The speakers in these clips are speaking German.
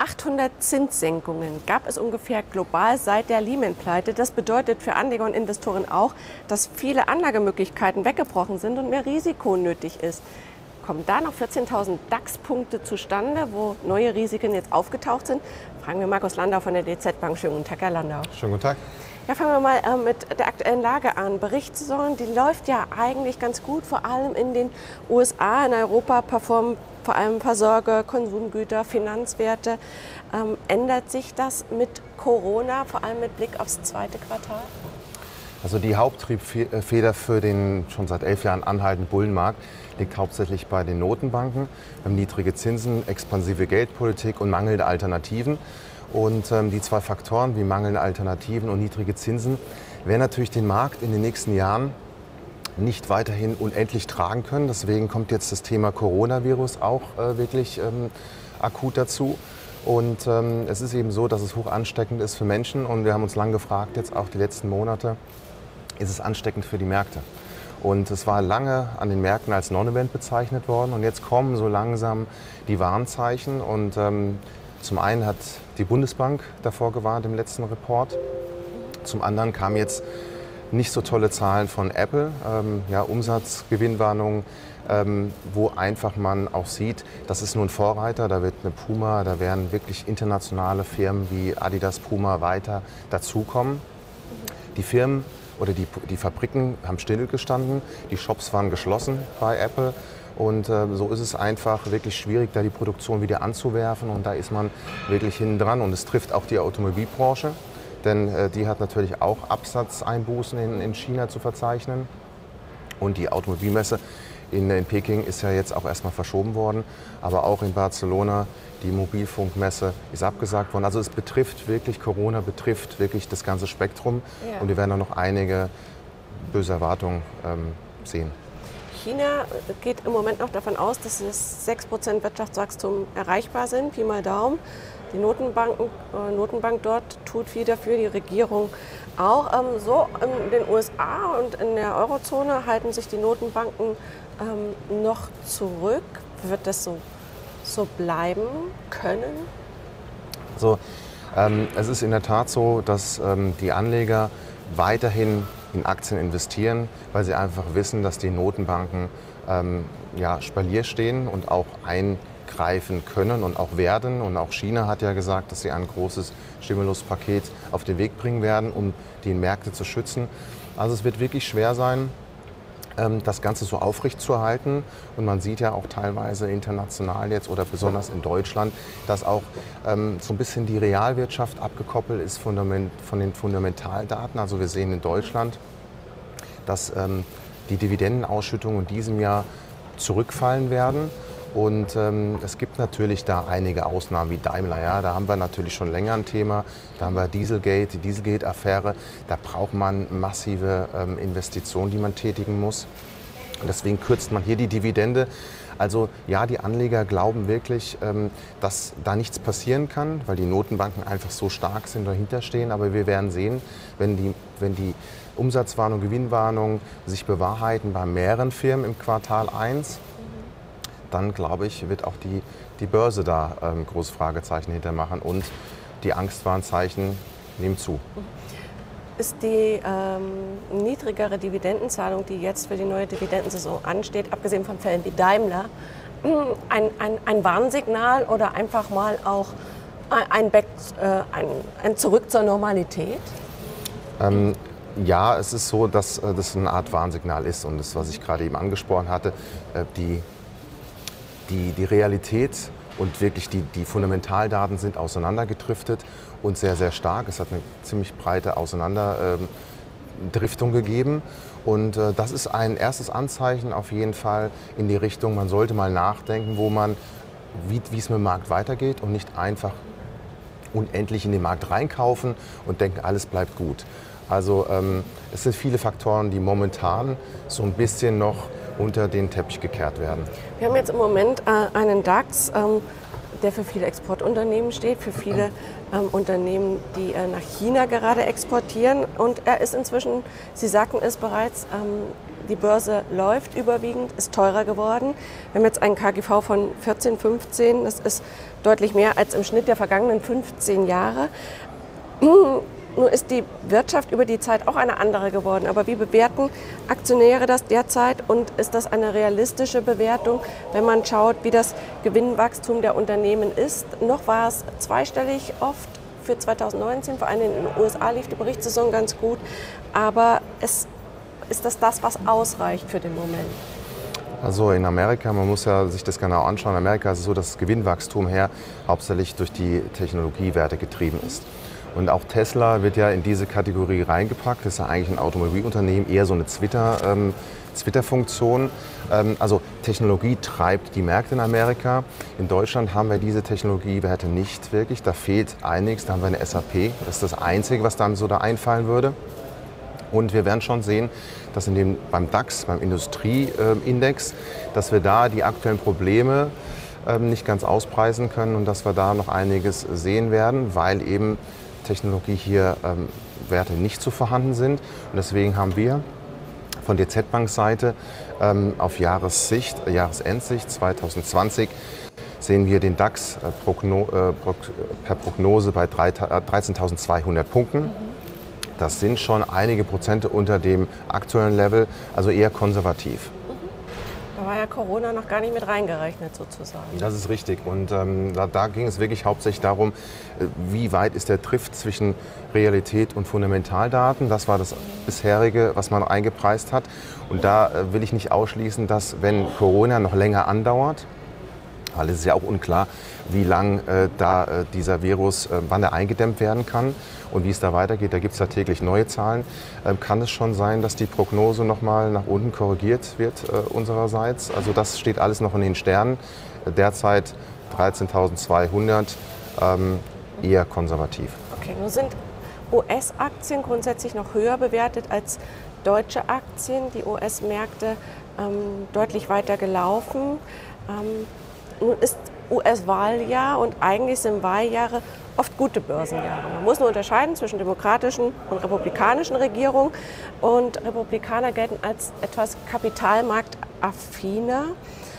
800 Zinssenkungen gab es ungefähr global seit der Lehman-Pleite. Das bedeutet für Anleger und Investoren auch, dass viele Anlagemöglichkeiten weggebrochen sind und mehr Risiko nötig ist. Kommen da noch 14.000 DAX-Punkte zustande, wo neue Risiken jetzt aufgetaucht sind? Fragen wir Markus Landau von der DZ Bank. Schönen guten Tag, Herr Landau. Schönen guten Tag. Ja, fangen wir mal mit der aktuellen Lage an. Berichtssaison, die läuft ja eigentlich ganz gut, vor allem in den USA. In Europa performen vor allem Versorger, Konsumgüter, Finanzwerte. Ändert sich das mit Corona, vor allem mit Blick aufs zweite Quartal? Also die Haupttriebfeder für den schon seit 11 Jahren anhaltenden Bullenmarkt liegt hauptsächlich bei den Notenbanken. Wir haben niedrige Zinsen, expansive Geldpolitik und mangelnde Alternativen. Und die zwei Faktoren wie mangelnde Alternativen und niedrige Zinsen werden natürlich den Markt in den nächsten Jahren nicht weiterhin unendlich tragen können. Deswegen kommt jetzt das Thema Coronavirus auch wirklich akut dazu. Und es ist eben so, dass es hoch ansteckend ist für Menschen. Und wir haben uns lange gefragt, jetzt auch die letzten Monate, ist es ansteckend für die Märkte? Und es war lange an den Märkten als Non-Event bezeichnet worden. Und jetzt kommen so langsam die Warnzeichen. Und zum einen hat die Bundesbank davor gewarnt im letzten Report. Zum anderen kamen jetzt nicht so tolle Zahlen von Apple, Umsatzgewinnwarnungen, wo einfach man auch sieht, das ist nur ein Vorreiter, da wird eine Puma, da werden wirklich internationale Firmen wie Adidas, Puma weiter dazukommen. Die Firmen oder die Fabriken haben stillgestanden, die Shops waren geschlossen bei Apple. Und so ist es einfach wirklich schwierig, da die Produktion wieder anzuwerfen. Und da ist man wirklich hinten dran. Und es trifft auch die Automobilbranche, denn die hat natürlich auch Absatzeinbußen in China zu verzeichnen. Und die Automobilmesse in Peking ist ja jetzt auch erstmal verschoben worden. Aber auch in Barcelona, die Mobilfunkmesse ist abgesagt worden. Also es betrifft wirklich, Corona betrifft wirklich das ganze Spektrum. Ja. Und wir werden da noch einige böse Erwartungen sehen. China geht im Moment noch davon aus, dass es 6% Wirtschaftswachstum erreichbar sind, Pi mal Daumen. Die Notenbank dort tut viel dafür, die Regierung auch. So in den USA und in der Eurozone halten sich die Notenbanken noch zurück. Wird das so bleiben können? Also, es ist in der Tat so, dass die Anleger weiterhin in Aktien investieren, weil sie einfach wissen, dass die Notenbanken Spalier stehen und auch eingreifen können und auch werden. Und auch China hat ja gesagt, dass sie ein großes Stimuluspaket auf den Weg bringen werden, um die Märkte zu schützen. Also es wird wirklich schwer sein, das Ganze so aufrecht zu erhalten. Und man sieht ja auch teilweise international jetzt oder besonders in Deutschland, dass auch so ein bisschen die Realwirtschaft abgekoppelt ist von den Fundamentaldaten. Also wir sehen in Deutschland, dass die Dividendenausschüttungen in diesem Jahr zurückfallen werden. Und es gibt natürlich da einige Ausnahmen wie Daimler. Ja, da haben wir natürlich schon länger ein Thema. Da haben wir Dieselgate, die Dieselgate-Affäre. Da braucht man massive Investitionen, die man tätigen muss. Und deswegen kürzt man hier die Dividende. Also ja, die Anleger glauben wirklich, dass da nichts passieren kann, weil die Notenbanken einfach so stark sind, dahinter stehen. Aber wir werden sehen, wenn die Umsatzwarnung, Gewinnwarnung sich bewahrheiten bei mehreren Firmen im Quartal 1, dann glaube ich, wird auch die Börse da große Fragezeichen hintermachen und die Angstwarnzeichen nehmen zu. Ist die niedrigere Dividendenzahlung, die jetzt für die neue Dividendensaison ansteht, abgesehen von Fällen wie Daimler, ein Warnsignal oder einfach mal auch ein Zurück zur Normalität? Ja, es ist so, dass das eine Art Warnsignal ist und das, was ich gerade eben angesprochen hatte, die Realität und wirklich die Fundamentaldaten sind auseinandergedriftet und sehr, sehr stark. Es hat eine ziemlich breite Auseinanderdriftung gegeben. Und das ist ein erstes Anzeichen auf jeden Fall in die Richtung, man sollte mal nachdenken, wie es mit dem Markt weitergeht und nicht einfach unendlich in den Markt reinkaufen und denken, alles bleibt gut. Also es sind viele Faktoren, die momentan so ein bisschen noch unter den Teppich gekehrt werden. Wir haben jetzt im Moment einen DAX, der für viele Exportunternehmen steht, für viele Unternehmen, die nach China gerade exportieren. Und er ist inzwischen, Sie sagten es bereits, die Börse läuft überwiegend, ist teurer geworden. Wir haben jetzt einen KGV von 14, 15, das ist deutlich mehr als im Schnitt der vergangenen 15 Jahre. Nur ist die Wirtschaft über die Zeit auch eine andere geworden. Aber wie bewerten Aktionäre das derzeit und ist das eine realistische Bewertung, wenn man schaut, wie das Gewinnwachstum der Unternehmen ist? Noch war es zweistellig oft für 2019, vor allem in den USA lief die Berichtssaison ganz gut. Aber ist das, was ausreicht für den Moment? Also in Amerika, man muss ja sich das genau anschauen, in Amerika ist es so, dass das Gewinnwachstum her hauptsächlich durch die Technologiewerte getrieben ist. Und auch Tesla wird ja in diese Kategorie reingepackt. Das ist ja eigentlich ein Automobilunternehmen, eher so eine Twitter-Funktion. Also Technologie treibt die Märkte in Amerika. In Deutschland haben wir diese Technologiewerte nicht wirklich. Da fehlt einiges. Da haben wir eine SAP. Das ist das Einzige, was dann so da einfallen würde. Und wir werden schon sehen, dass beim DAX, beim Industrieindex, dass wir da die aktuellen Probleme nicht ganz auspreisen können und dass wir da noch einiges sehen werden, weil eben Technologie hier Werte nicht so vorhanden sind. Und deswegen haben wir von DZ Bank Seite auf Jahresendzicht 2020 sehen wir den DAX per Prognose bei 13.200 Punkten. Das sind schon einige Prozente unter dem aktuellen Level, also eher konservativ. Da war ja Corona noch gar nicht mit reingerechnet sozusagen. Das ist richtig. Und da ging es wirklich hauptsächlich darum, wie weit ist der Drift zwischen Realität und Fundamentaldaten. Das war das bisherige, was man eingepreist hat. Und da will ich nicht ausschließen, dass wenn Corona noch länger andauert, weil es ist ja auch unklar, wie lang dieser Virus, wann er eingedämmt werden kann und wie es da weitergeht. Da gibt es ja täglich neue Zahlen. Kann es schon sein, dass die Prognose noch mal nach unten korrigiert wird unsererseits? Also das steht alles noch in den Sternen. Derzeit 13.200, eher konservativ. Okay, nun sind US-Aktien grundsätzlich noch höher bewertet als deutsche Aktien. Die US-Märkte deutlich weiter gelaufen. Nun ist US-Wahljahr und eigentlich sind Wahljahre oft gute Börsenjahre. Man muss nur unterscheiden zwischen demokratischen und republikanischen Regierungen. Und Republikaner gelten als etwas kapitalmarktaffiner.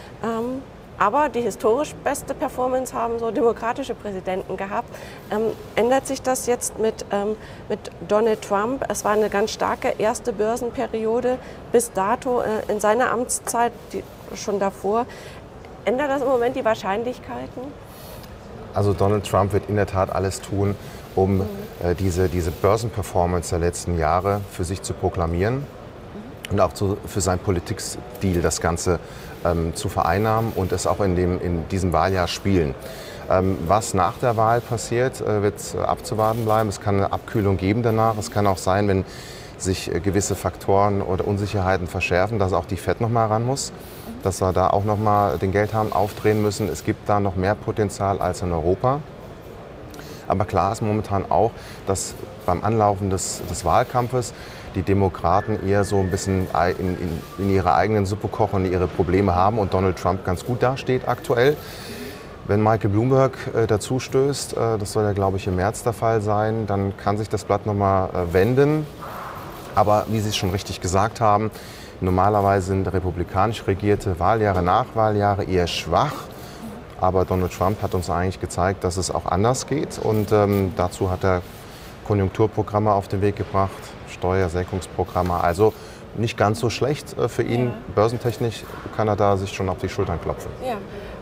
Aber die historisch beste Performance haben so demokratische Präsidenten gehabt. Ändert sich das jetzt mit Donald Trump? Es war eine ganz starke erste Börsenperiode bis dato in seiner Amtszeit, schon davor. Ändert das im Moment die Wahrscheinlichkeiten? Also Donald Trump wird in der Tat alles tun, um diese Börsenperformance der letzten Jahre für sich zu proklamieren und auch für seinen Politikstil das Ganze zu vereinnahmen und es auch in diesem Wahljahr spielen. Was nach der Wahl passiert, wird abzuwarten bleiben. Es kann eine Abkühlung geben danach. Es kann auch sein, wenn sich gewisse Faktoren oder Unsicherheiten verschärfen, dass auch die FED noch mal ran muss, dass wir da auch noch mal den Geldhahn aufdrehen müssen. Es gibt da noch mehr Potenzial als in Europa. Aber klar ist momentan auch, dass beim Anlaufen des Wahlkampfes die Demokraten eher so ein bisschen in ihrer eigenen Suppe kochen und ihre Probleme haben und Donald Trump ganz gut dasteht aktuell. Wenn Michael Bloomberg dazu stößt, das soll ja glaube ich im März der Fall sein, dann kann sich das Blatt noch mal wenden. Aber wie Sie es schon richtig gesagt haben, normalerweise sind republikanisch regierte Wahljahre, Nachwahljahre eher schwach. Aber Donald Trump hat uns eigentlich gezeigt, dass es auch anders geht. Und dazu hat er Konjunkturprogramme auf den Weg gebracht, Steuersenkungsprogramme. Also nicht ganz so schlecht für ihn. Ja. Börsentechnisch kann er da sich schon auf die Schultern klopfen. Ja.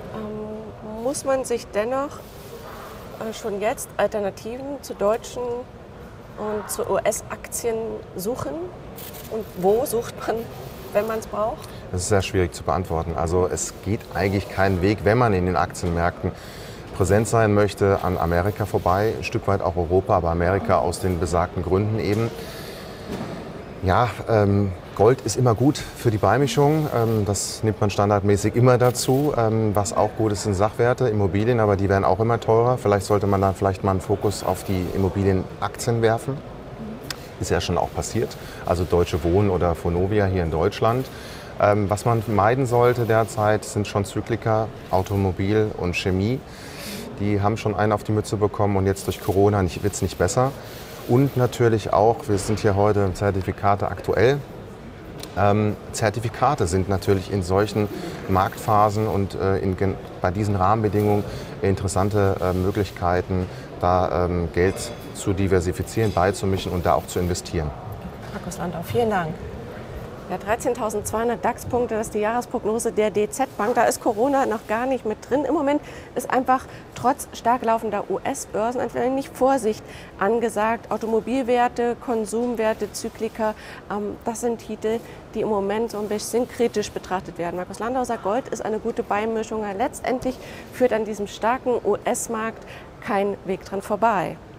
Muss man sich dennoch schon jetzt Alternativen zu deutschen und zu US-Aktien suchen? Und wo sucht man, wenn man es braucht? Das ist sehr schwierig zu beantworten. Also es geht eigentlich keinen Weg, wenn man in den Aktienmärkten präsent sein möchte, an Amerika vorbei. Ein Stück weit auch Europa, aber Amerika aus den besagten Gründen eben. Ja, Gold ist immer gut für die Beimischung. Das nimmt man standardmäßig immer dazu. Was auch gut ist, sind Sachwerte, Immobilien, aber die werden auch immer teurer. Vielleicht sollte man dann vielleicht mal einen Fokus auf die Immobilienaktien werfen. Ist ja schon auch passiert. Also Deutsche Wohnen oder Vonovia hier in Deutschland. Was man meiden sollte derzeit sind schon Zyklika, Automobil und Chemie. Die haben schon einen auf die Mütze bekommen und jetzt durch Corona wird es nicht besser. Und natürlich auch, wir sind hier heute im Zertifikate aktuell. Zertifikate sind natürlich in solchen Marktphasen und bei diesen Rahmenbedingungen interessante Möglichkeiten, da Geld zu diversifizieren, beizumischen und da auch zu investieren. Markus Landau, vielen Dank. Ja, 13.200 DAX-Punkte, das ist die Jahresprognose der DZ Bank. Da ist Corona noch gar nicht mit drin. Im Moment ist einfach trotz stark laufender US-Börsen ein wenig Vorsicht angesagt. Automobilwerte, Konsumwerte, Zyklika, das sind Titel, die im Moment so ein bisschen kritisch betrachtet werden. Markus Landau sagt, Gold ist eine gute Beimischung. Letztendlich führt an diesem starken US-Markt kein Weg dran vorbei.